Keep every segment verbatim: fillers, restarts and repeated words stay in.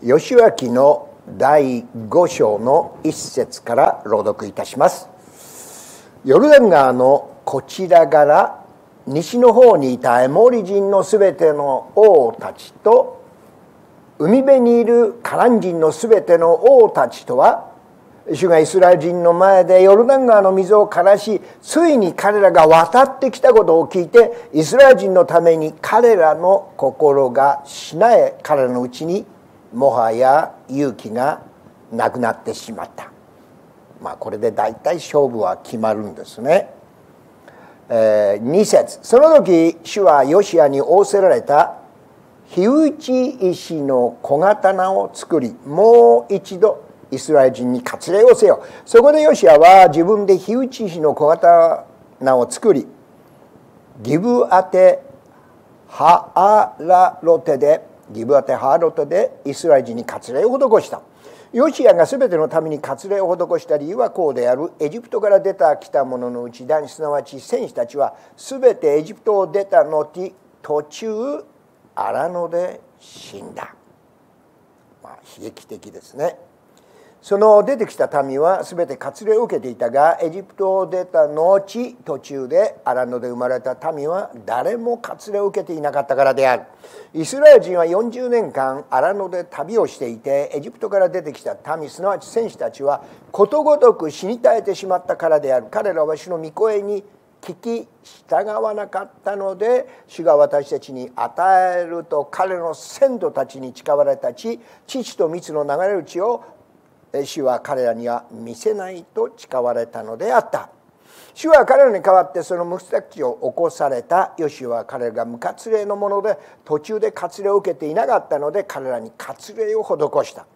ヨシュア記のだいご章の一節から朗読いたします。ヨルダン川のこちらから西の方にいたエモリ人のすべての王たちと、海辺にいるカナン人のすべての王たちとは、主がイスラエル人の前でヨルダン川の水を枯らし、ついに彼らが渡ってきたことを聞いて、イスラエル人のために彼らの心がしなえ、彼らのうちにもはや勇気がなくなってしまった。まあこれで大体勝負は決まるんですね。えー、に節、その時主はヨシアに仰せられた。火打ち石の小刀を作り、もう一度イスラエル人に割礼をせよ。そこでヨシアは自分で火打ち石の小刀を作り、ギブアテハアラロテでギブアテハアロテでイスラエル人に割礼を施した。ヨシアがすべてのために割礼を施した理由はこうである。エジプトから出た来た者のうち男子すなわち戦士たちはすべてエジプトを出た後途中荒野で死んだ。まあ悲劇的ですね。その出てきた民はすべて割礼を受けていたが、エジプトを出た後途中で荒野で生まれた民は誰も割礼を受けていなかったからである。イスラエル人はよんじゅうねんかん荒野で旅をしていて、エジプトから出てきた民すなわち戦士たちはことごとく死に絶えてしまったからである。彼らは主の御声に聞き従わなかったので、主が私たちに与えると彼の先祖たちに誓われた地、乳と蜜の流れる地を主は彼らには見せないと誓われたのであった。主は彼らに代わってその息子たちを起こされた。ヨシュは彼らが無割礼のもので途中で割礼を受けていなかったので、彼らに割礼を施した。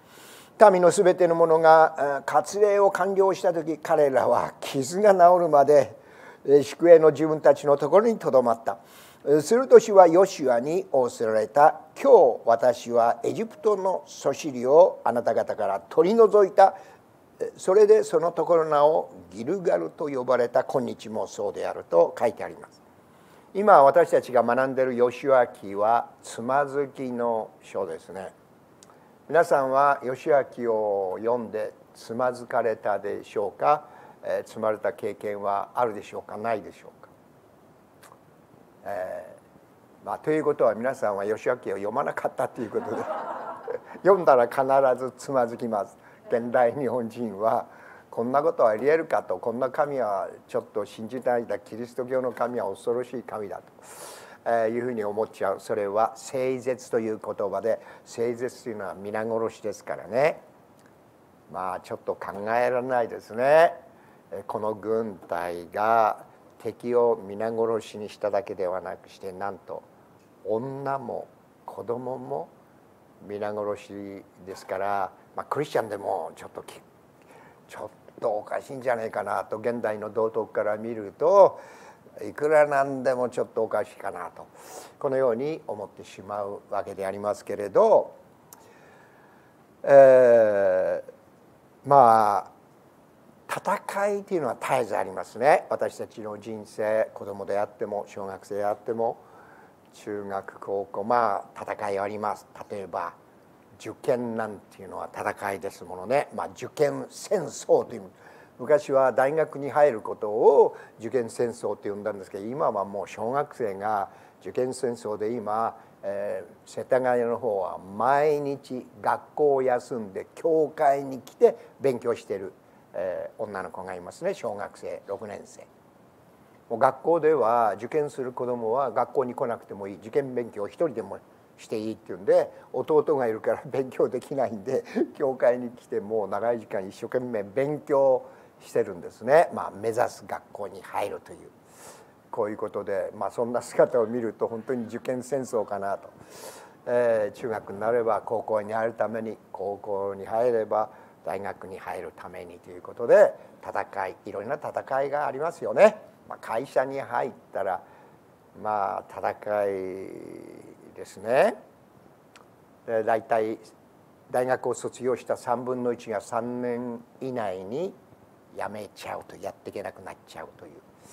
民のすべての者が割礼を完了した時、彼らは傷が治るまで宿営の自分たちのところにとどまった。すると主はヨシュアに仰せられた。今日私はエジプトのそしりをあなた方から取り除いた。それでそのところの名をギルガルと呼ばれた。今日もそうであると書いてあります。今私たちが学んでいるヨシュア記はつまずきの書ですね。皆さんはヨシュア記を読んでつまずかれたでしょうか。えー、つまれた経験はあるでしょうか、ないでしょうか。えーまあ、ということは皆さんはヨシュア記を読まなかったということで読んだら必ずつまずきます。現代日本人はこんなことはありえるかと、こんな神はちょっと信じないだ、キリスト教の神は恐ろしい神だというふうに思っちゃう。それは聖絶という言葉で、聖絶というのは皆殺しですからね。まあちょっと考えられないですね。この軍隊が敵を皆殺しにしただけではなくして、なんと女も子供も皆殺しですから、まあ、クリスチャンでもちょっとちょっとおかしいんじゃないかなと、現代の道徳から見るといくらなんでもちょっとおかしいかなと、このように思ってしまうわけでありますけれど、えー、まあ戦いというのは絶えずありますね。私たちの人生、子供であっても小学生であっても中学高校、まあ戦いはあります。例えば受験なんていうのは戦いですものね。まあ、受験戦争という、昔は大学に入ることを受験戦争と呼んだんですけど、今はもう小学生が受験戦争で今、えー、世田谷の方は毎日学校を休んで教会に来て勉強しているえー、女の子がいますね。小学生ろくねん生。もう学校では受験する子供は学校に来なくてもいい、受験勉強を一人でもしていいっていうんで、弟がいるから勉強できないんで教会に来てもう長い時間一生懸命勉強してるんですね。まあ目指す学校に入るという、こういうことで、まあそんな姿を見ると本当に受験戦争かなと。えー、中学になれば高校に入るために、高校に入れば大学に入るためにということで、戦い、いろいろな戦いがありますよね。まあ、会社に入ったらまあ戦いですね。で大体大学を卒業したさんぶんのいちがさんねん以内に辞めちゃうと、やっていけなくなっちゃうという、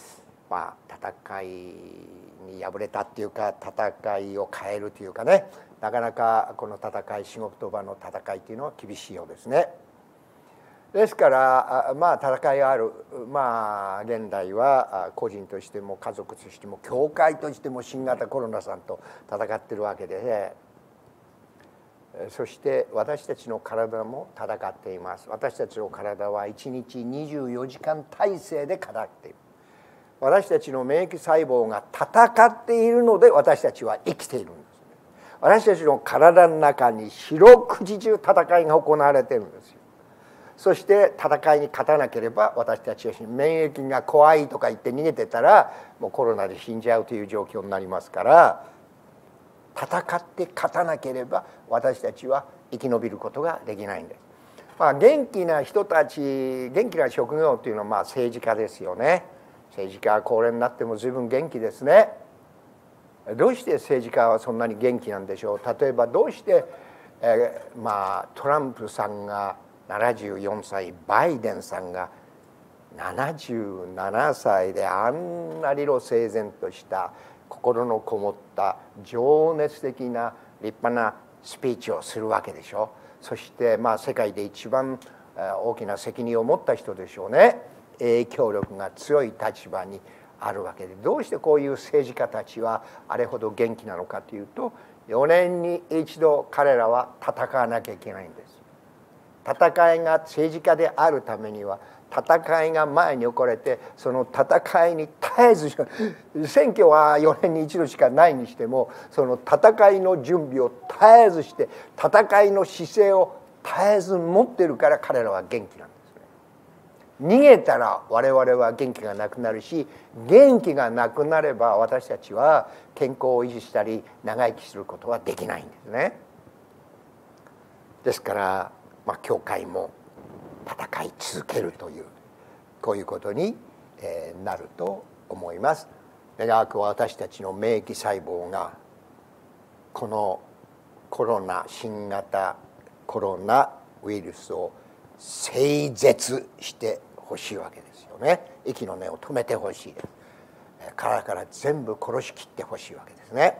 まあ戦いに敗れたっていうか、戦いを変えるというかね、なかなかこの戦い、仕事場の戦いっていうのは厳しいようですね。ですからまあ戦いがある、まあ現代は個人としても家族としても教会としても新型コロナさんと戦ってるわけで、そして私たちの体も戦っています。私たちの体はいちにちにじゅうよじかん体制で戦っている。私たちの免疫細胞が戦っているので私たちは生きているんです。私たちの体の中に四六時中戦いが行われているんですよ。そして戦いに勝たなければ、私たちは免疫が怖いとか言って逃げてたらもうコロナで死んじゃうという状況になりますから、戦って勝たなければ私たちは生き延びることができないんです。まあ、元気な人たち、元気な職業というのはまあ政治家ですよね。政治家は高齢になっても随分元気ですね。どうして政治家はそんなに元気なんでしょう。例えばどうして、えー、まあトランプさんがななじゅうよんさい、バイデンさんがななじゅうななさいであんな理路整然とした心のこもった情熱的な立派なスピーチをするわけでしょ。そしてまあ世界で一番大きな責任を持った人でしょうね。影響力が強い立場にあるわけで、どうしてこういう政治家たちはあれほど元気なのかというと、よねんに一度彼らは戦わなきゃいけないんです。戦いが政治家であるためには、戦いが前に置かれて、その戦いに絶えず、選挙はよねんに一度しかないにしても、その戦いの準備を絶えずして、戦いの姿勢を絶えず持ってるから彼らは元気なんですね。逃げたら我々は元気がなくなるし、元気がなくなれば私たちは健康を維持したり長生きすることはできないんですね。ですからまあ、教会も戦い続けるという、こういうことになると思います。長く私たちの免疫細胞がこのコロナ、新型コロナウイルスを整絶してほしいわけですよね。息の根を止めてほしいです。体から全部殺しきってほしいわけですね。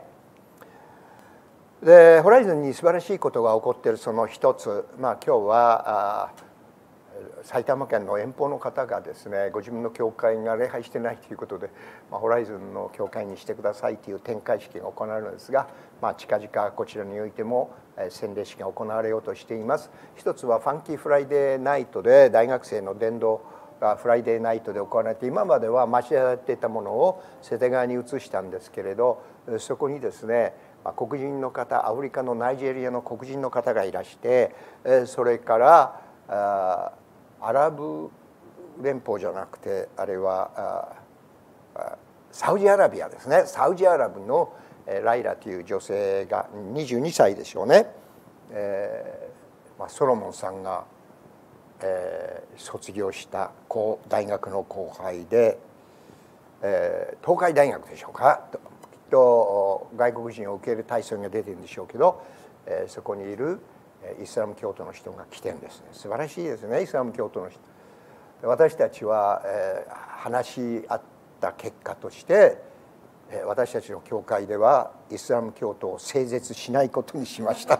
でホライズンに素晴らしいことが起こっているその一つ、まあ、今日は埼玉県の遠方の方がですね、ご自分の教会が礼拝してないということで、まあ、ホライズンの教会にしてくださいという展開式が行われるのですが、まあ、近々こちらにおいても洗礼式が行われようとしています。一つはファンキーフライデーナイトで大学生の伝道がフライデーナイトで行われて、今までは町でやっていたものを世田谷に移したんですけれど、そこにですね黒人の方、アフリカのナイジェリアの黒人の方がいらして、それからアラブ連邦じゃなくて、あれはサウジアラビアですね。サウジアラブのライラという女性がにじゅうにさいでしょうね。えーまあ、ソロモンさんが、えー、卒業した大学の後輩で、えー、東海大学でしょうか。と外国人を受け入れ体制が出てるんでしょうけど、えー、そこにいるイスラム教徒の人が来てるんですね。素晴らしいですね、イスラム教徒の人。私たちは、えー、話し合った結果として、えー、私たちの教会ではイスラム教徒を整絶しないことにしました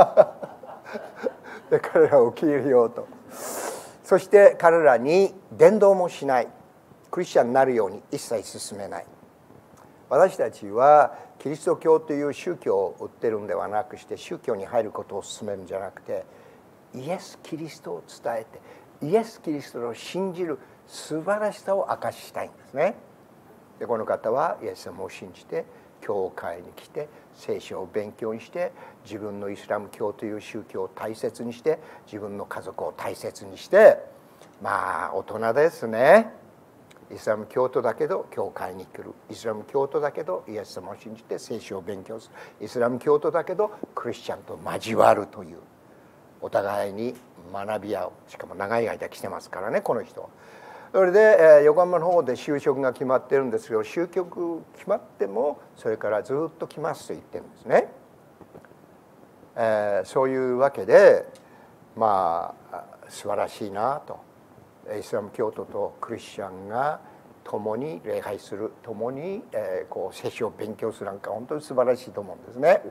で彼らを受け入れようと。そして彼らに伝道もしない、クリスチャンになるように一切進めない。私たちはキリスト教という宗教を売ってるんではなくして、宗教に入ることを勧めるんじゃなくて、イエス・キリストを伝えて、イエス・キリストを信じる素晴らしさを明かしたいんですね。でこの方はイエス様を信じて教会に来て聖書を勉強にして、自分のイスラム教という宗教を大切にして、自分の家族を大切にして、まあ大人ですね。イスラム教徒だけど教会に来る、イスラム教徒だけどイエス様を信じて聖書を勉強する、イスラム教徒だけどクリスチャンと交わるという、お互いに学び合う。しかも長い間来てますからね、この人は。それで、えー、横浜の方で就職が決まってるんですけど、就職決まってもそれからずっと来ますと言ってるんですね。えー、そういうわけでまあ素晴らしいなと。イスラム教徒とクリスチャンが共に礼拝する、共に、えー、こう聖書を勉強するなんか本当に素晴らしいと思うんですね。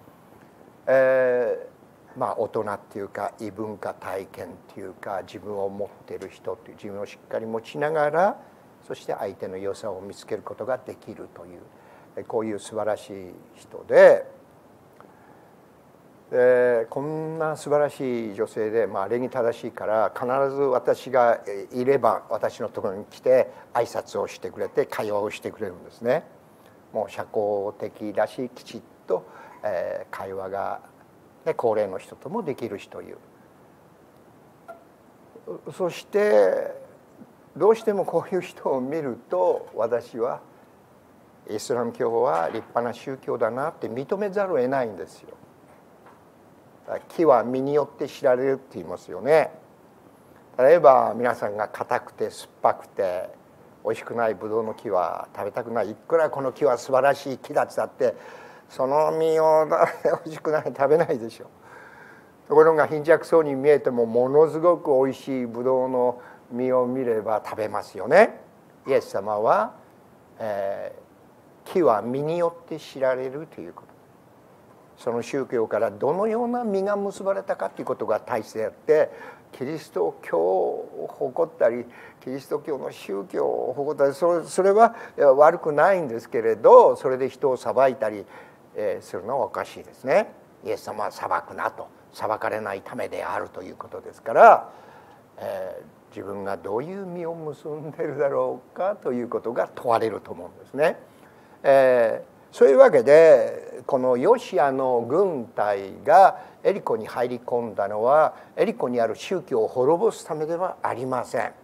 えー、まあ大人っていうか異文化体験っていうか自分を持っている人っていう自分をしっかり持ちながら、そして相手の良さを見つけることができるというこういう素晴らしい人で、でこんな素晴らしい女性で、まあ、礼儀正しいから必ず私がいれば私のところに来て挨拶をしてくれて会話をしてくれるんですね。もう社交的だしきちっと、えー、会話が、ね、高齢の人ともできる人という。そしてどうしてもこういう人を見ると私はイスラム教は立派な宗教だなって認めざるを得ないんですよ。木は実によって知られるって言いますよね。例えば皆さんが硬くて酸っぱくて美味しくないブドウの木は食べたくない。いくらこの木は素晴らしい木だってだってその実を美味しくない食べないでしょ。ところが貧弱そうに見えてもものすごく美味しいブドウの実を見れば食べますよね。イエス様は、えー、木は実によって知られるということ。その宗教からどのような実が結ばれたかということが大切であって、キリスト教を誇ったりキリスト教の宗教を誇ったりそれ、それは悪くないんですけれど、それで人を裁いたりするのはおかしいですね。イエス様は裁くなと、裁かれないためであるということですから、えー、自分がどういう実を結んでいるだろうかということが問われると思うんですね。えーそういうわけでこのヨシアの軍隊がエリコに入り込んだのはエリコにある宗教を滅ぼすためではありません。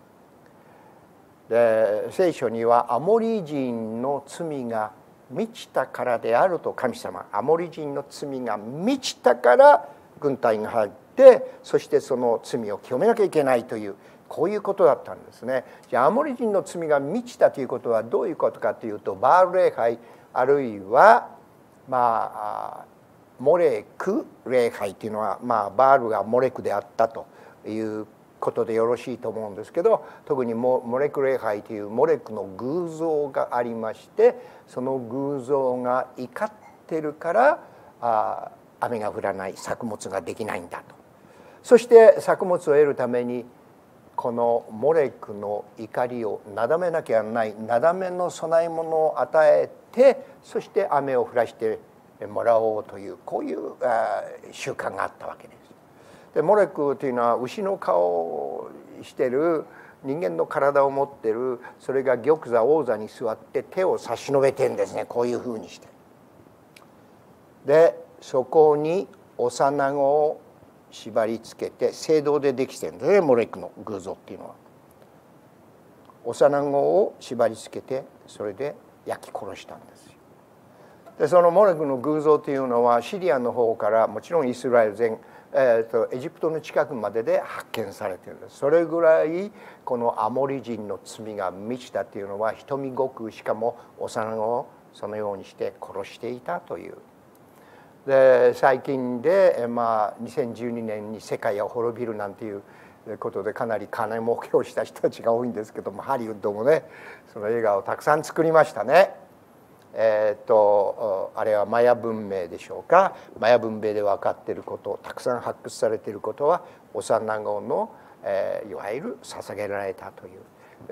で聖書にはアモリ人の罪が満ちたからであると神様、アモリ人の罪が満ちたから軍隊が入ってそしてその罪を清めなきゃいけないというこういうことだったんですね。じゃあアモリ人の罪が満ちたということはどういうことかというと、バール礼拝あるいはまあモレク礼拝というのは、まあ、バールがモレクであったということでよろしいと思うんですけど、特にモレク礼拝というモレクの偶像がありまして、その偶像が怒ってるからあ雨が降らない、作物ができないんだと。そして作物を得るためにこのモレクの怒りをなだめなきゃならない、なだめの供え物を与えてそして雨を降らしてもらおうというこういう習慣があったわけです。でモレクというのは牛の顔をしてる人間の体を持ってる、それが玉座王座に座って手を差し伸べてんですね、こういうふうにして。でそこに幼子を縛り付けて青銅でできてるんですね、モレクの偶像っていうのは。幼子を縛り付けてそれで焼き殺したんですよ。でそのモレクの偶像というのはシリアの方からもちろんイスラエル全、えー、とエジプトの近くまでで発見されているんです。それぐらいこのアモリ人の罪が満ちたというのは瞳ごくしかも幼子をそのようにして殺していたという。で最近で、まあ、にせんじゅうにねんに世界は滅びるなんていうことでかなり金儲けをした人たちが多いんですけども、ハリウッドもねその映画をたくさん作りましたね。えー、とあれはマヤ文明でしょうか。マヤ文明で分かっていること、たくさん発掘されていることは幼子の、えー、いわゆる捧げられたという、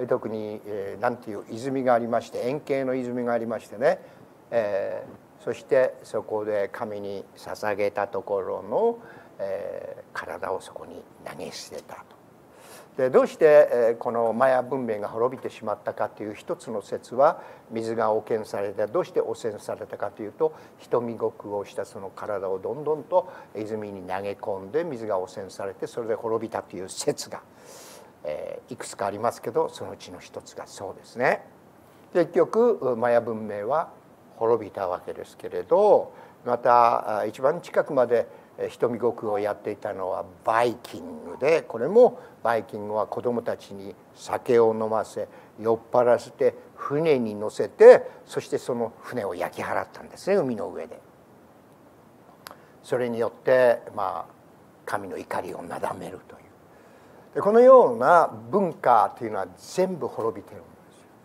特に、えー、なんていう泉がありまして、円形の泉がありましてね、えーそしてそこで神に捧げたところの、えー、体をそこに投げ捨てたと。でどうして、えー、このマヤ文明が滅びてしまったかという一つの説は、水が汚染された。どうして汚染されたかというと、瞳ごくをしたその体をどんどんと泉に投げ込んで水が汚染されて、それで滅びたという説が、えー、いくつかありますけど、そのうちの一つがそうですね。結局マヤ文明は滅びたわけですけれど、また一番近くまで瞳ごくをやっていたのはバイキングで、これもバイキングは子どもたちに酒を飲ませ酔っ払わせて船に乗せて、そしてその船を焼き払ったんですね、海の上で。それによってまあ神の怒りをなだめるという。でこのような文化というのは全部滅びてるんですよ。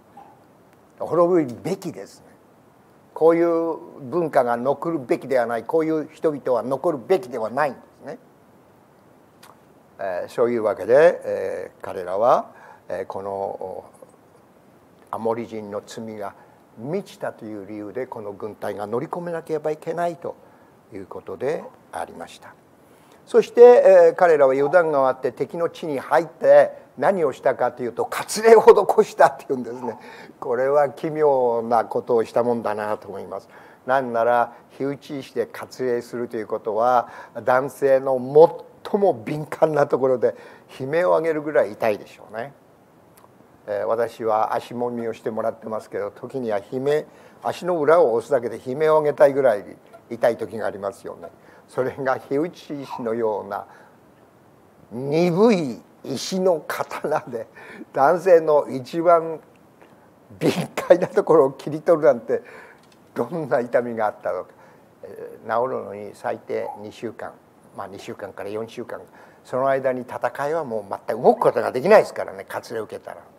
滅ぶべきですね。こういう文化が残るべきではない、こういう人々は残るべきではないんですね。えー、そういうわけで、えー、彼らは、えー、このアモリ人の罪が満ちたという理由でこの軍隊が乗り込めなければいけないということでありました。そして、えー、彼らはヨルダン川って敵の地に入って何をしたかというと割礼を施したっていうんですね。これは奇妙なことをしたもんだなと思います。なんなら火打ち石で割礼するということは男性の最も敏感なところで悲鳴を上げるぐらい痛いでしょうね。えー、私は足もみをしてもらってますけど、時には悲鳴、足の裏を押すだけで悲鳴を上げたいぐらい痛い時がありますよね。それが火打ち石のような鈍い石の刀で男性の一番敏感なところを切り取るなんてどんな痛みがあったのか。えー、治るのに最低にしゅうかん、まあにしゅうかんからよんしゅうかん、その間に戦いはもう全く動くことができないですからね、割礼を受けたら。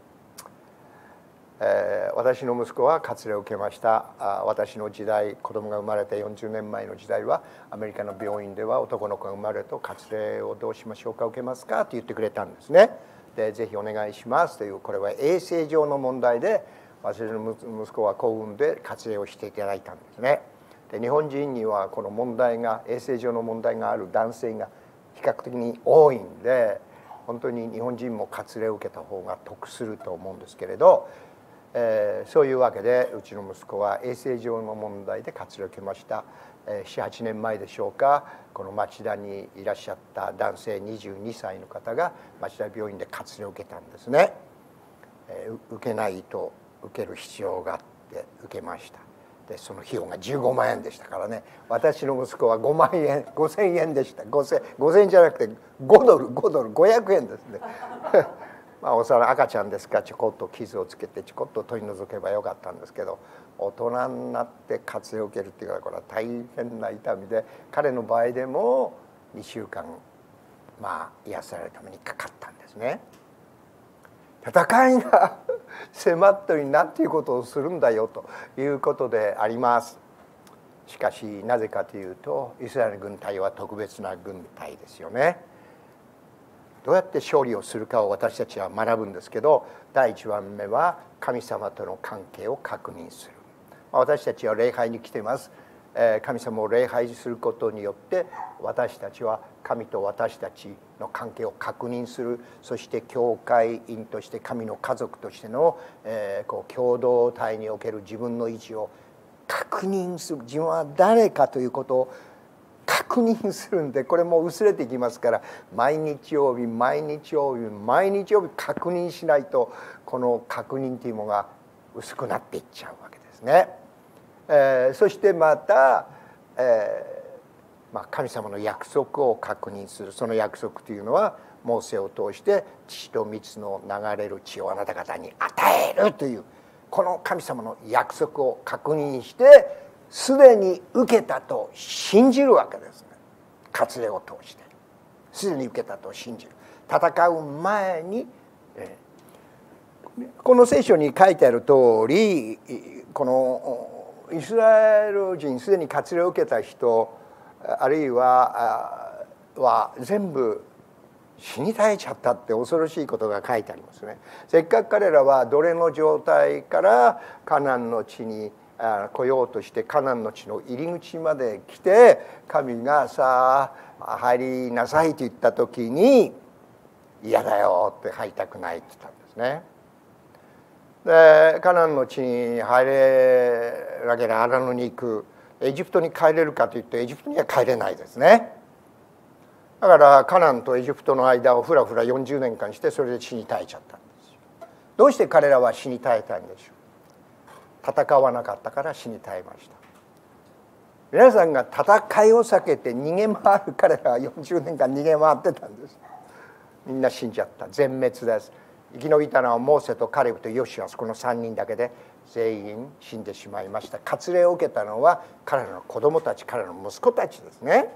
えー、私の息子は割礼を受けました。あ、私の時代、子供が生まれたよんじゅうねんまえの時代はアメリカの病院では男の子が生まれると割礼をどうしましょうか、受けますかと言ってくれたんですね。でぜひお願いしますという、これは衛生上の問題で私の息子は幸運で割礼をしていただいたんですね。で日本人にはこの問題が、衛生上の問題がある男性が比較的に多いんで、本当に日本人も割礼を受けた方が得すると思うんですけれど、えー、そういうわけでうちの息子は衛生上の問題で割礼を受けました。えー、ななはちねんまえでしょうか、この町田にいらっしゃった男性にじゅうにさいの方が町田病院で割礼を受けたんですね。えー、受けないと受ける必要があって受けました。でその費用がじゅうごまんえんでしたからね。私の息子はごまんえん、ごせんえんでした。ごせん、ごせんえんじゃなくてごドル、ごドル、ごひゃくえんですね。まあおそらく赤ちゃんですからちょこっと傷をつけてちょこっと取り除けばよかったんですけど、大人になって割礼を受けるっていうのはこれは大変な痛みで、彼の場合でもにしゅうかんまあ癒されるためにかかったんですね。戦いが迫っているなんていうことをするんだよということであります。しかしなぜかというと、イスラエル軍隊は特別な軍隊ですよね。どうやって勝利をするかを私たちは学ぶんですけど、第一番目は神様との関係を確認する。私たちは礼拝に来ています。神様を礼拝することによって私たちは神と私たちの関係を確認する。そして教会員として神の家族としての、えー、こう共同体における自分の位置を確認する。自分は誰かということを確認するんで、これも薄れていきますから、毎日曜日毎日曜日毎日曜日確認しないと、この確認というものが薄くなっていっちゃうわけですね。えー、そしてまた、えーまあ、神様の約束を確認する。その約束というのはモーセを通して血と蜜の流れる血をあなた方に与えるという、この神様の約束を確認してすでに受けたと信じるわけですね。割礼を通してすでに受けたと信じる。戦う前に、えー、この聖書に書いてある通り、このイスラエル人すでに割礼を受けた人、あるいはは全部死に絶えちゃったって恐ろしいことが書いてありますね。せっかく彼らは奴隷の状態からカナンの地に来ようとして、カナンの地の入り口まで来て、神がさあ入りなさいと言った時に嫌だよって、入りたくないって言ったんですね。でカナンの地に入れるわけで荒野に行く。エジプトに帰れるかというとエジプトには帰れないですね。だからカナンとエジプトの間をふらふらよんじゅうねんかんして、それで死に絶えちゃったんですよ。どうして彼らは死に絶えたんでしょう。戦わなかったから死に絶えました。皆さんが戦いを避けて逃げ回る彼らはよんじゅうねんかん逃げ回ってたんです。みんな死んじゃった。全滅です。生き延びたのはモーセとカレブとヨシュア、このさんにんだけで全員死んでしまいました。割礼を受けたのは彼らの子供たち、彼らの息子たちですね。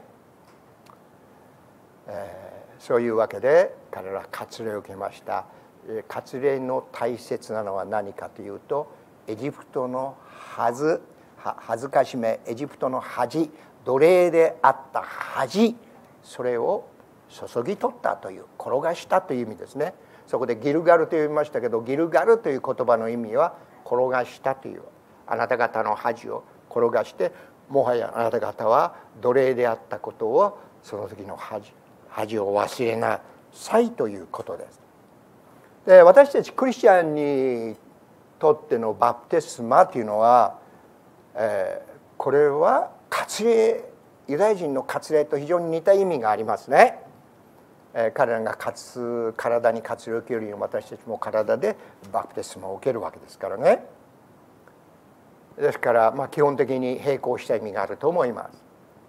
えー、そういうわけで彼らは割礼を受けました。割礼の大切なのは何かというと、 エジプトの恥恥ずかしめ、エジプトの恥、奴隷であった恥、それを注ぎ取ったという、転がしたという意味ですね。そこでギルガルと言いましたけど、ギルガルという言葉の意味は転がしたという、あなた方の恥を転がして、もはやあなた方は奴隷であったことを、その時の恥恥を忘れなさいということです。で、私たちクリスチャンにとってのバプテスマというのは、えー、これは割礼、ユダヤ人の割礼と非常に似た意味がありますね。えー、彼らが割体に割礼を受けるように、私たちも体でバプテスマを受けるわけですからね。ですから、まあ、基本的に並行した意味があると思います。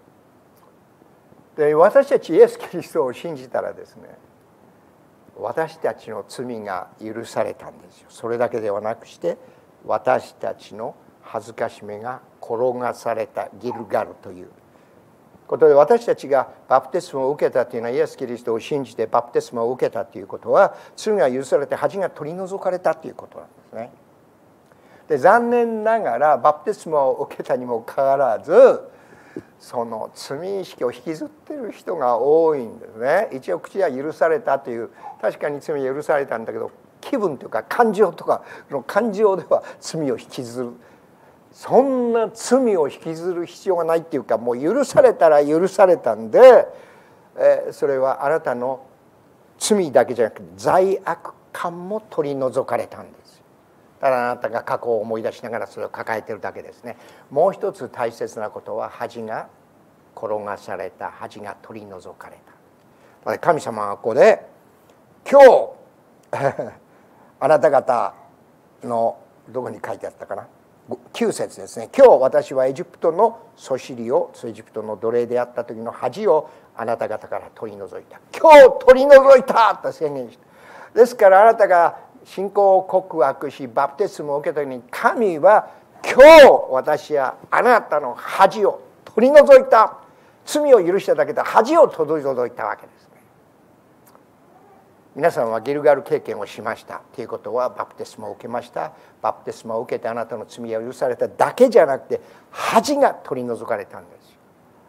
で、私たちイエス・キリストを信じたらですね、私たちの罪が許されたんですよ。それだけではなくして、私たちの恥ずかしめが転がされた、ギルガルということで、私たちがバプテスマを受けたというのは、イエス・キリストを信じてバプテスマを受けたということは、罪が許されて恥が取り除かれたということなんですね。で、残念ながらバプテスマを受けたにもかかわらず、その罪意識を引きずっている人が多いんですね。一応口は許されたという、確かに罪許されたんだけど、気分というか感情とかの感情では罪を引きずる。そんな罪を引きずる必要がないっていうか、もう許されたら許されたんで、えー、それはあなたの罪だけじゃなくて罪悪感も取り除かれたんですよ。ただあなたが過去を思い出しながらそれを抱えているだけですね。もう一つ大切なことは、恥が転がされた、恥が取り除かれた。神様はここで今日あなた方のどこに書いてあったかな、きゅう節ですね。今日私はエジプトのそしりを、エジプトの奴隷であった時の恥をあなた方から取り除いた。今日取り除いたと宣言した。ですからあなたが信仰を告白しバプテスマを受けた時に、神は今日私はあなたの恥を取り除いた。罪を許しただけで恥を取り除いたわけですね。皆さんはギルガル経験をしましたということは、バプテスマを受けました。バプテスマを受けてあなたの罪が許されただけじゃなくて、恥が取り除かれたんですよ。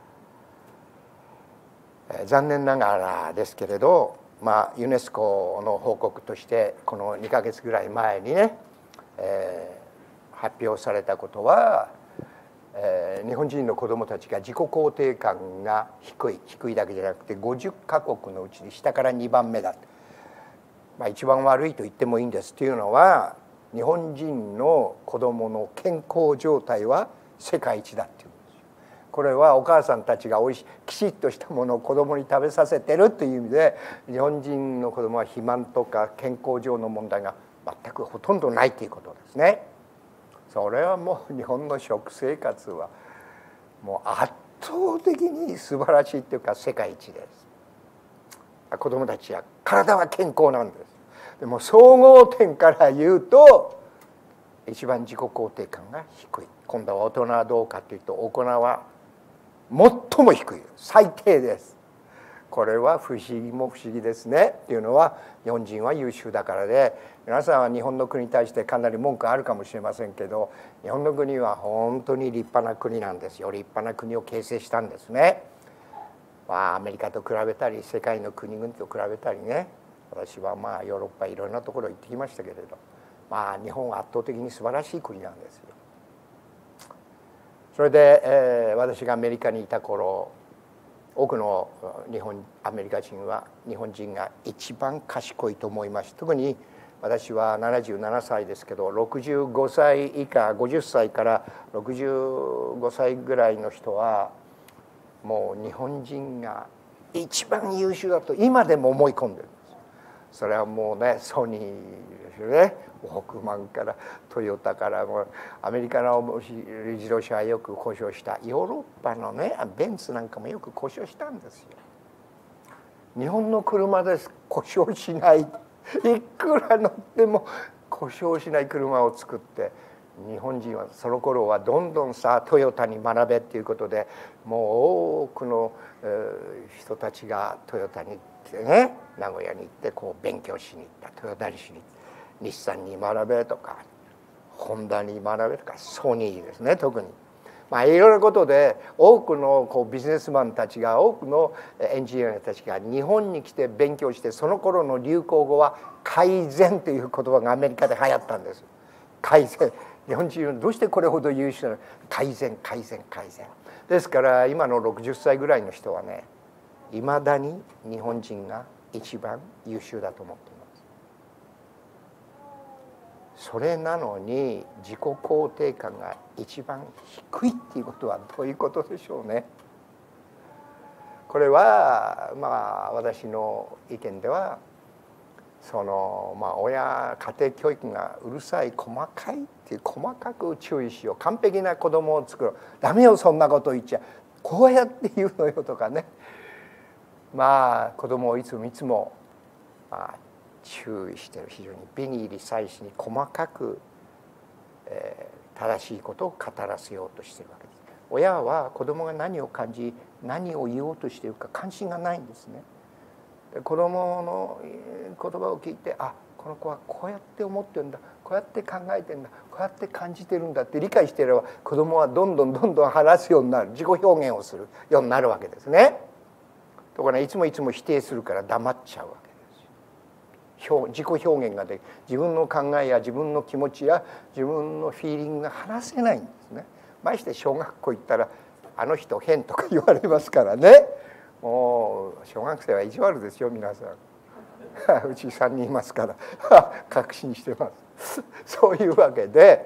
えー、残念ながらですけれど、まあ、ユネスコの報告としてこのにかげつぐらい前にね、えー、発表されたことは、えー、日本人の子どもたちが自己肯定感が低い低いだけじゃなくてごじゅっかこくのうちに下からにばんめだ。まあ、一番悪いと言ってもいいんですというのは、日本人の子どもの健康状態は世界一だっていうんですよ。これはお母さんたちがおいしきちっとしたものを子どもに食べさせてるという意味で、日本人の子どもは肥満とか健康上の問題が全くほとんどないということですね。それはもう日本の食生活はもう圧倒的に素晴らしいというか世界一です。子どもたちは体は健康なんです。でも総合点から言うと一番自己肯定感が低い。今度は大人はどうかというと、大人は最も低い、最低です。これは不思議も不思議ですね。っていうのは、日本人は優秀だからで、皆さんは日本の国に対してかなり文句あるかもしれませんけど、日本の国は本当に立派な国なんですよ。立派な国を形成したんですね。まあ、アメリカと比べたり世界の国々と比べたりね、私はまあヨーロッパいろんなところ行ってきましたけれど、まあ日本は圧倒的に素晴らしい国なんですよ。それで、えー、私がアメリカにいた頃、多くの日本アメリカ人は日本人が一番賢いと思いました。特に私はななじゅうななさいですけど、ろくじゅうごさい以下、ごじゅっさいからろくじゅうごさいぐらいの人はもう日本人が一番優秀だと今でも思い込んでるんです。それはもうね、ソニーですよね。ウォークマンからトヨタからもうアメリカの自動車はよく故障した。ヨーロッパのねベンツなんかもよく故障したんですよ。日本の車です故障しない。いくら乗っても故障しない車を作って、日本人はその頃はどんどんさトヨタに学べっていうことで、もう多くの人たちがトヨタに行ってね、名古屋に行ってこう勉強しに行った。トヨタにしに行った。日産に学べとか、 ホンダに学べるか、ソニーですね特に。まあいろいろなことで多くのこうビジネスマンたちが、多くのエンジニアたちが日本に来て勉強して、その頃の流行語は改善という言葉がアメリカで流行ったんです。改善。日本人はどうしてこれほど優秀なの？改善改善改善ですから、今のろくじゅっさいぐらいの人はね、いまだに日本人が一番優秀だと思っています。それなのに自己肯定感が一番低いっていうことはどういうことでしょうね。これはまあ私の意見では、そのまあ親家庭教育がうるさい、細かいっていう、細かく注意しよう、完璧な子供を作ろう、ダメよそんなこと言っちゃ、こうやって言うのよとかね、まあ子供をいつもいつもまあ注意してる、非常に美に入り細心に細かく、えー、正しいことを語らせようとしているわけです。親は子供が何を感じ、何を言おうとしているか関心がないんですね。子供の言葉を聞いて、あ、この子はこうやって思ってるんだ、こうやって考えてるんだ、こうやって感じてるんだって理解していれば、子供はどんどんどんどん話すようになる、自己表現をするようになるわけですね。ところがいつもいつも否定するから黙っちゃうわけですよ。自己表現ができ、自分の考えや自分の気持ちや自分のフィーリングが話せないんですね。まして小学校行ったら、あの人変とか言われますからね。もう小学生は意地悪ですよ皆さん。うちさんにんいますから確信してます。そういうわけで、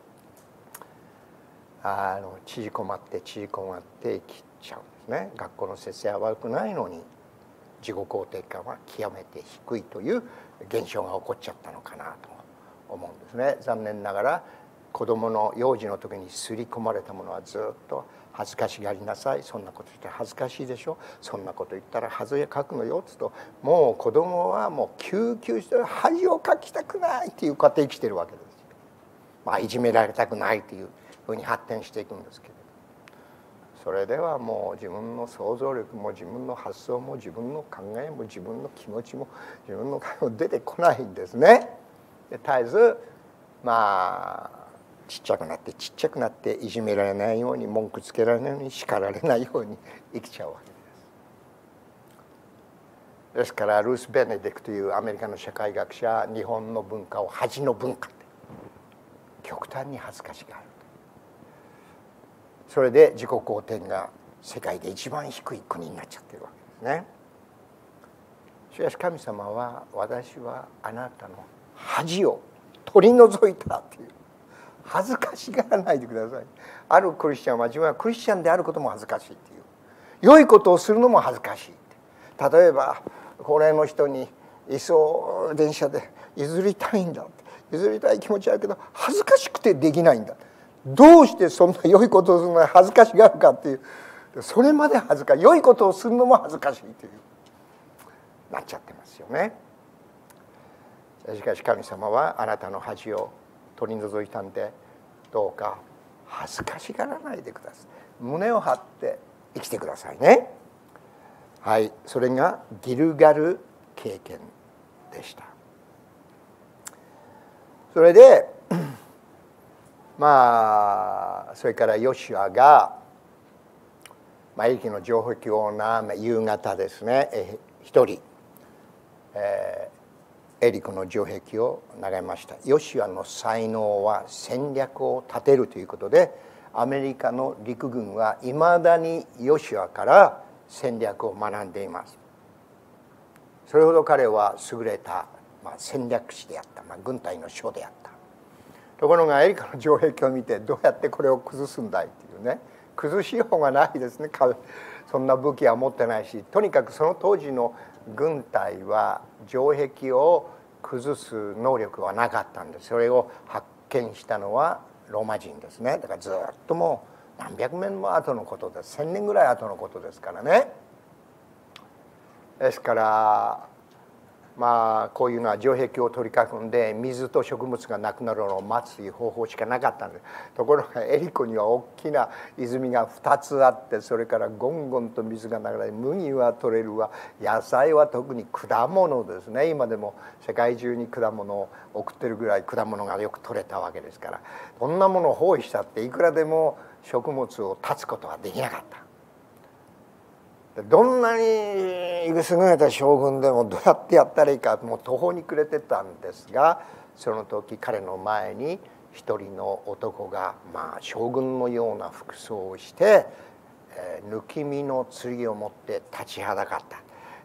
あの縮こまって縮こまって切っちゃうんですね。学校の先生は悪くないのに自己肯定感は極めて低いという現象が起こっちゃったのかなと思うんですね。残念ながら子どもの幼児の時に刷り込まれたものはずっと恥ずかしがりなさい、そんなこと言ったら恥ずかしいでしょ、そんなこと言ったら恥をかくのよっつと、もう子どもはもう救急して恥をかきたくないっていう家庭生きてるわけです。まあいじめられたくないっていうふうに発展していくんですけれど、それではもう自分の想像力も自分の発想も自分の考えも自分の気持ちも自分の考えも出てこないんですね。で絶えずまあちっちゃくなってちっちゃくなって、いじめられないように、文句つけられないように、叱られないように生きちゃうわけです。ですからルース・ベネディクというアメリカの社会学者、日本の文化を恥の文化って、極端に恥ずかしがある。それで自己肯定が世界で一番低い国になっちゃってるわけですね。しかし神様は、私はあなたの恥を取り除いたっていう、恥ずかしがらないでください。あるクリスチャンは自分はクリスチャンであることも恥ずかしいっていう、良いことをするのも恥ずかしいって。例えば高齢の人に椅子を電車で譲りたいんだって、譲りたい気持ちあるけど恥ずかしくてできないんだ。どうしてそんな良いことをするのに恥ずかしがるかっていう、それまで恥ずかしい、良いことをするのも恥ずかしいというなっちゃってますよね。しかし神様はあなたの恥を取り除いたんで、どうか恥ずかしがらないでください。胸を張って生きてくださいね。はい、それがギルガル経験でした。それでまあそれからヨシュアが、まあ、エリキの城壁を眺め、夕方ですね、え一人、えーエリコの城壁を眺めました。ヨシュアの才能は戦略を立てるということで、アメリカの陸軍はいまだにヨシュアから戦略を学んでいます。それほど彼は優れた、まあ、戦略士であった、まあ、軍隊の将であった。ところがエリコの城壁を見て、どうやってこれを崩すんだいっていうね、崩しようがないですね。そんな武器は持ってないし、とにかくその当時の軍隊は城壁を崩す能力はなかったんです。それを発見したのはローマ人ですね。だからずっともう何百年も後のことです。千年ぐらい後のことですからね。ですからまあこういうのは城壁を取り囲んで水と食物がなくなるのを待つという方法しかなかったんです。ところがエリコには大きな泉がふたつあって、それからゴンゴンと水が流れ、麦は取れるわ、野菜は特に果物ですね。今でも世界中に果物を送ってるぐらい果物がよく取れたわけですから、こんなものを包囲したっていくらでも食物を断つことはできなかった。どんなに優れた将軍でもどうやってやったらいいかもう途方に暮れてたんですが、その時彼の前に一人の男がまあ将軍のような服装をして、えー、抜き身の剣を持って立ちはだかった。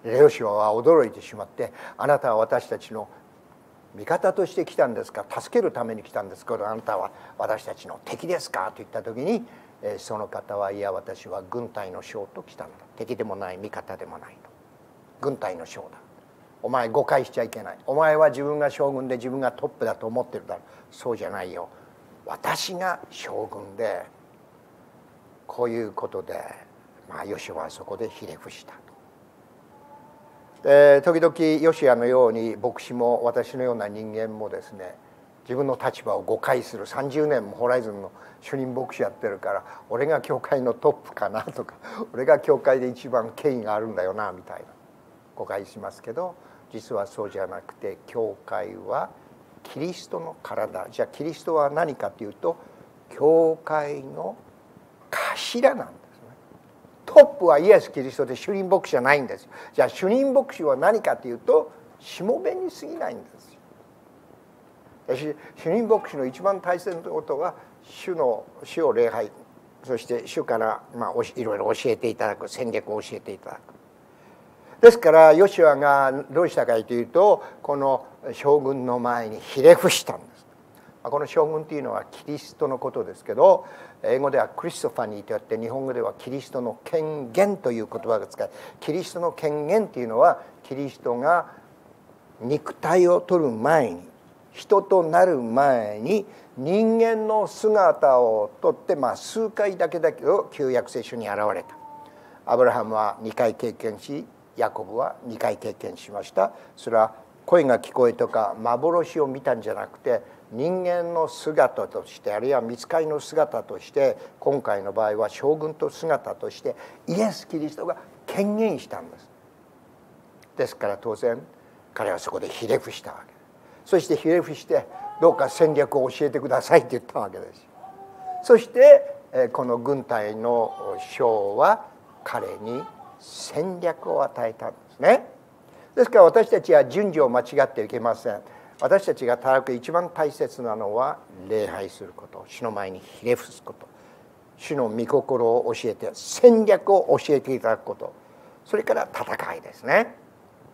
ヨシュアは驚いてしまって、あなたは私たちの味方として来たんですか、助けるために来たんですけど、あなたは私たちの敵ですかと言った時に、その方は、いや私は軍隊の将と来たんだ、敵でもない味方でもないと、軍隊の将だ、お前誤解しちゃいけない、お前は自分が将軍で自分がトップだと思ってるだろう、そうじゃないよ、私が将軍で、こういうことでまあヨシュアはそこでひれ伏したと。で時々ヨシュアのように牧師も私のような人間もですね、自分の立場を誤解する。さんじゅうねんもホライズンの主任牧師やってるから、俺が教会のトップかなとか、俺が教会で一番権威があるんだよなみたいな誤解しますけど、実はそうじゃなくて、教会はキリストの体。じゃあキリストは何かというと、教会の頭なんですね。トップはイエス・キリストで主任牧師じゃないんですよ。じゃあ主任牧師は何かというと、しもべに過ぎないんですよ。主任牧師の一番大切なことは、主の主を礼拝、そして主からまあいろいろ教えていただく、戦略を教えていただく。ですからヨシュアがどうしたかというと、この将軍の前にひれ伏したんです。この将軍というのはキリストのことですけど、英語ではクリストファニーといって、日本語ではキリストの権限という言葉が使う。キリストの権限というのは、キリストが肉体を取る前に、人となる前に人間の姿をとって、まあ、数回だけだけど旧約聖書に現れた。アブラハムはにかい経験し、ヤコブはにかい経験しました。それは声が聞こえとか幻を見たんじゃなくて、人間の姿として、あるいは御使いの姿として、今回の場合は将軍と姿としてイエス・キリストが権限したんです。ですから当然彼はそこでひれ伏したわけ。そしてひれ伏して、どうか戦略を教えてくださいって言ったわけです。そしてこの軍隊の将は彼に戦略を与えたんですね。ですから私たちは順序を間違ってはいけません。私たちが働く一番大切なのは礼拝すること、主の前にひれ伏すこと、主の御心を教えて、戦略を教えていただくこと、それから戦いですね。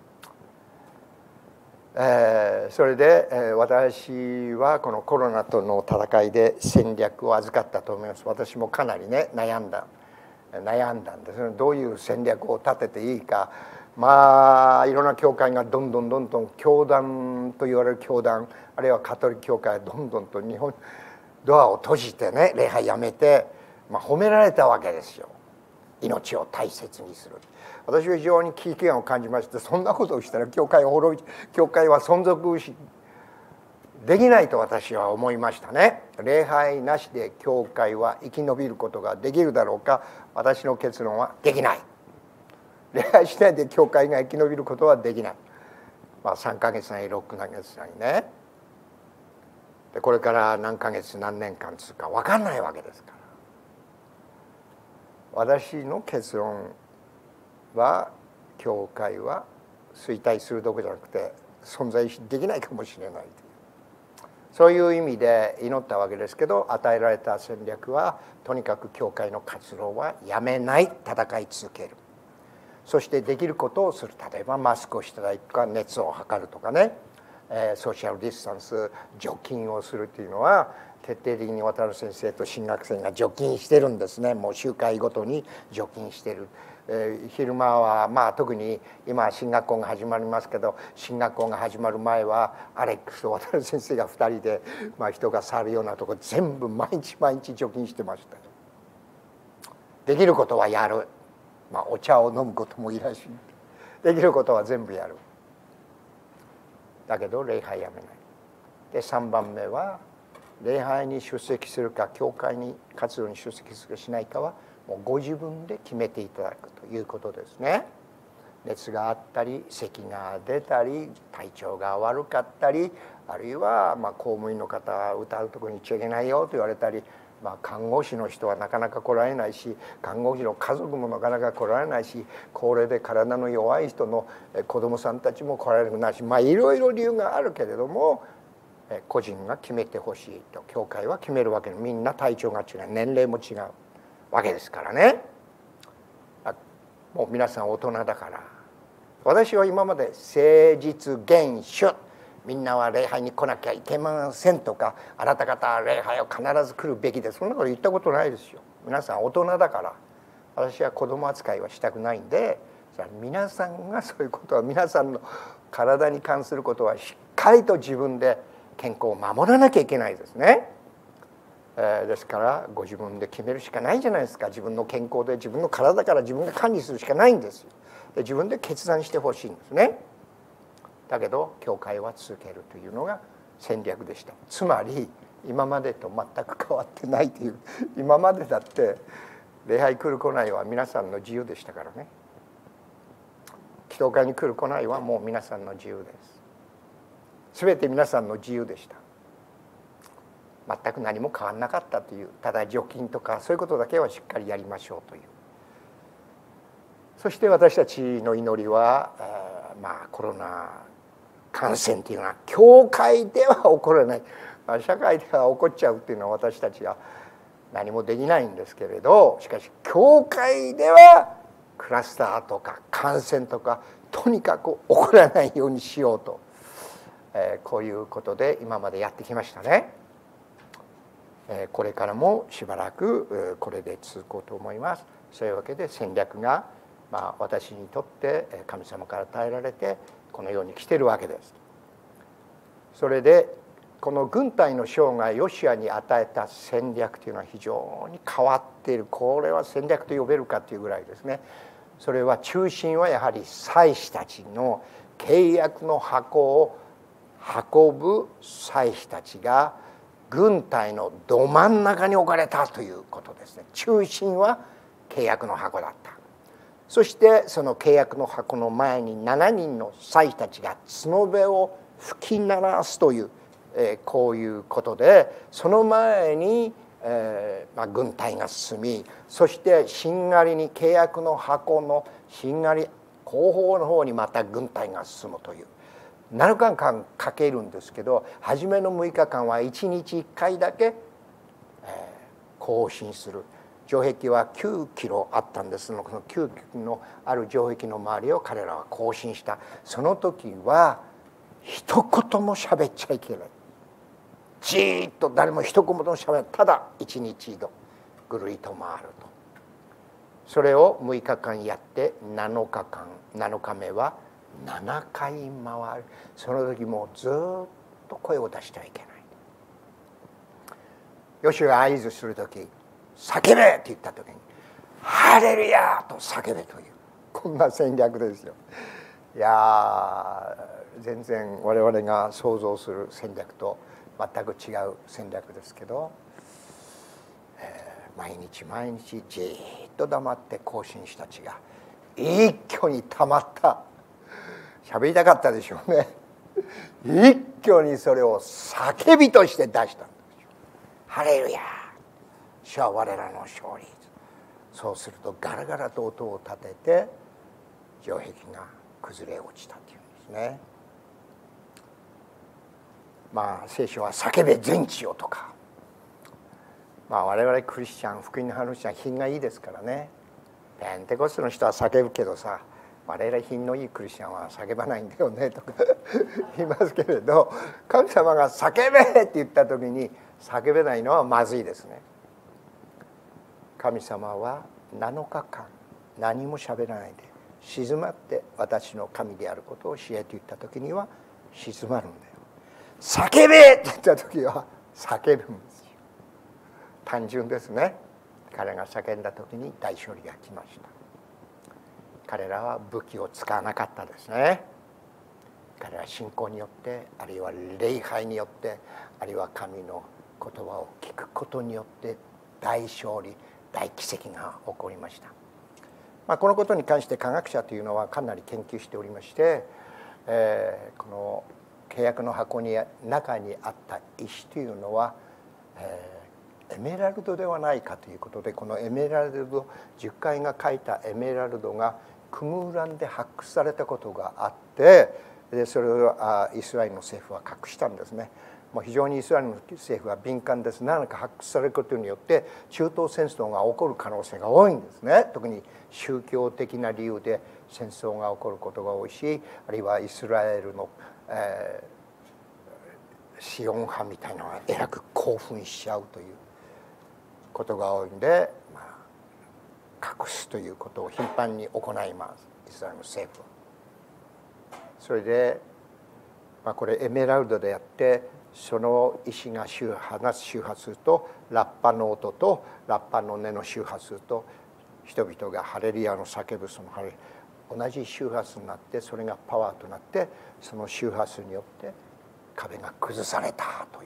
えー、それで、えー、私はこのコロナとの戦いで戦略を預かったと思います。私もかなりね悩んだ悩んだんですね。どういう戦略を立てていいか。まあいろんな教会がどんどんどんどん教団と言われる教団、あるいはカトリック教会がどんどんと日本ドアを閉じてね、礼拝やめて、まあ、褒められたわけですよ。命を大切にする。私は非常に危機感を感じまして、そんなことをしたら教会は滅び、教会は存続しできないと私は思いましたね。礼拝なしで教会は生き延びることができるだろうか。私の結論はできない。礼拝しないで教会が生き延びることはできない。まあさんかげつなりろっかげつなりね。でこれから何ヶ月何年間続くか分かんないわけですから。私の結論は、教会は衰退するどころじゃなくて存在できないかもしれないという、そういう意味で祈ったわけですけど、与えられた戦略はとにかく教会の活動はやめない、戦い続ける。そしてできることをする。例えばマスクをしていただくとか、熱を測るとかね、えー、ソーシャルディスタンス、除菌をするというのは徹底的に渡先生と新学生が除菌してるんですね。もう集会ごとに除菌してる。えー、昼間はまあ特に今新学校が始まりますけど、新学校が始まる前はアレックスと渡先生がふたりで、まあ、人が触るようなとこ全部毎日毎日除菌してました。できることはやる。まあ、お茶を飲むこともいらしい。できることは全部やる。 だけど礼拝やめない。でさんばんめは礼拝に出席するか教会に活動に出席するかしないかはもうご自分で決めていただくということですね。熱があったり咳が出たり体調が悪かったり、あるいはまあ公務員の方は歌うところに行っちゃいけないよと言われたり、まあ、看護師の人はなかなか来られないし、看護師の家族もなかなか来られないし、高齢で体の弱い人の子どもさんたちも来られないし、まあいろいろ理由があるけれども、個人が決めてほしいと教会は決めるわけで、みんな体調が違う、年齢も違うわけですからね。もう皆さん大人だから。私は今まで誠実厳守、みんなは礼拝に来なきゃいけませんとか、あなた方は礼拝を必ず来るべきです、そんなこと言ったことないですよ。皆さん大人だから。私は子供扱いはしたくないんで、皆さんがそういうことは、皆さんの体に関することはしっかりと自分で健康を守らなきゃいけないですね。えー、ですからご自分で決めるしかないじゃないですか。自分の健康で自分の体から自分が管理するしかないんですよ。で自分で決断してほしいんですね。だけど教会は続けるというのが戦略でした。つまり今までと全く変わってないという。今までだって礼拝来る来ないは皆さんの自由でしたからね。祈祷会に来る来ないはもう皆さんの自由です。すべて皆さんの自由でした。全く何も変わらなかったという、ただ除菌とかそういうことだけはしっかりやりましょうという。そして私たちの祈りは、えー、まあコロナ感染というのは教会では起こらない、まあ、社会では起こっちゃうというのは私たちは何もできないんですけれど、しかし教会ではクラスターとか感染とかとにかく起こらないようにしようと、えー、こういうことで今までやってきましたね。えー、これからもしばらくこれで続こうと思います。そういうわけで戦略が、まあ、私にとって神様から与えられてこのように来ているわけです。それでこの軍隊の将がヨシュアに与えた戦略というのは非常に変わっている。これは戦略と呼べるかというぐらいですね。それは中心はやはり祭司たちの契約の箱を運ぶ祭司たちが軍隊のど真ん中に置かれたということですね。中心は契約の箱だった。そしてその契約の箱の前にしちにんの祭司たちが角笛を吹き鳴らすという、えー、こういうことで、その前に、えーまあ、軍隊が進み、そしてしんがりに契約の箱のしんがり後方の方にまた軍隊が進むというななかかんかけるんですけど、初めのむいかかんはいちにちいっかいだけ、えー、行進する。城壁はきゅうキロあったんですが、このきゅうキロのある城壁の周りを彼らは行進した。その時は一言も喋っちゃいけない。じーっと誰も一言も喋らない。ただ一日一度ぐるりと回ると。それをむいかかんやってなのかかん、なのかめはななかい回る。その時もずっと声を出してはいけない。ヨシュが合図する時、叫べって言った時にハレルヤと叫べという、こんな戦略ですよ。いや全然我々が想像する戦略と全く違う戦略ですけど、えー、毎日毎日じーっと黙って行進士たちが一挙にたまった、喋りたかったでしょうね。一挙にそれを叫びとして出したんですよ。ハレルヤ、主は我らの勝利。そうするとガラガラと音を立てて城壁が崩れ落ちたというんですね。まあ聖書は叫べ全地よとか、まあ我々クリスチャン、福音の話は品がいいですからね。ペンテコステの人は叫ぶけどさ、我々品のいいクリスチャンは叫ばないんだよねとか言いますけれど、神様が叫べって言った時に叫べないのはまずいですね。神様はなのかかん何も喋らないで静まって私の神であることを教えて言った時には静まるんだよ。叫べって言った時は叫ぶんですよ。単純ですね。彼が叫んだ時に大勝利が来ました。彼らは武器を使わなかったですね。 彼は信仰によって、あるいは礼拝によって、あるいは神の言葉を聞くことによって大勝利、大奇跡が起こりました。まあ、このことに関して科学者というのはかなり研究しておりまして、えー、この契約の箱に中にあった石というのは、えー、エメラルドではないかということで、このエメラルド、十戒が書いたエメラルドがクムーランで発掘されたことがあって、でそれをあイスラエルの政府は隠したんですね。もう非常にイスラエルの政府は敏感です。何か発掘されることによって中東戦争が起こる可能性が多いんですね。特に宗教的な理由で戦争が起こることが多いし、あるいはイスラエルの、えー、シオン派みたいなのがえらく興奮しちゃうということが多いんで、まあ、隠すということを頻繁に行います、イスラエルの政府は。それで、まあ、これエメラルドであって、その石が周波す周波するとラッパの音とラッパの音の周波すると人々がハレルヤの叫ぶそのハレルヤ同じ周波数になって、それがパワーとなってその周波数によって壁が崩されたという、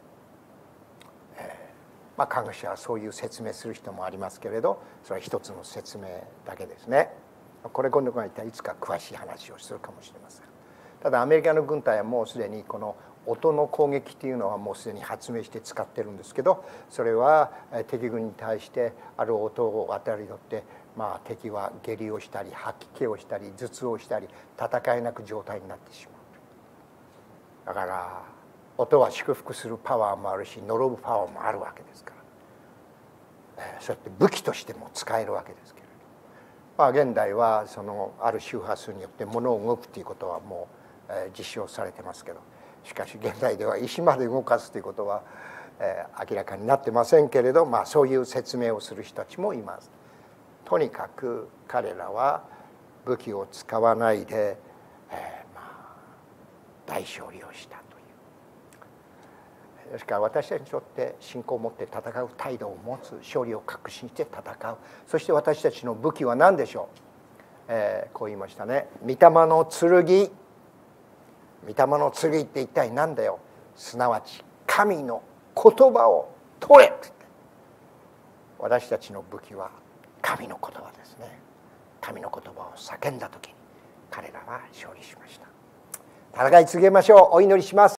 えー、まあ科学者はそういう説明する人もありますけれど、それは一つの説明だけですね。これ今度はいつか詳しい話をするかもしれません。ただアメリカの軍隊はもうすでにこの音の攻撃というのはもうすでに発明して使ってるんですけど、それは敵軍に対してある音を与えるによって、まあ、敵は下痢をしたり吐き気をしたり頭痛をしたり戦えなく状態になってしまう。だから音は祝福するパワーもあるし呪うパワーもあるわけですから、えー、そうやって武器としても使えるわけですけれど、まあ、現代はそのある周波数によって物を動くということはもう、えー、実証されてますけど、しかし現代では石まで動かすということは、えー、明らかになってませんけれど、まあ、そういう説明をする人たちもいます。とにかく彼らは武器を使わないで、えーまあ、大勝利をしたという。ですから私たちにとって信仰を持って戦う態度を持つ、勝利を確信して戦う。そして私たちの武器は何でしょう。えー、こう言いましたね。御霊の剣。御霊の剣って一体何だよ。すなわち神の言葉を取れって。私たちの武器は神の言葉ですね。神の言葉を叫んだ時に彼らは勝利しました。戦い続けましょう。お祈りします。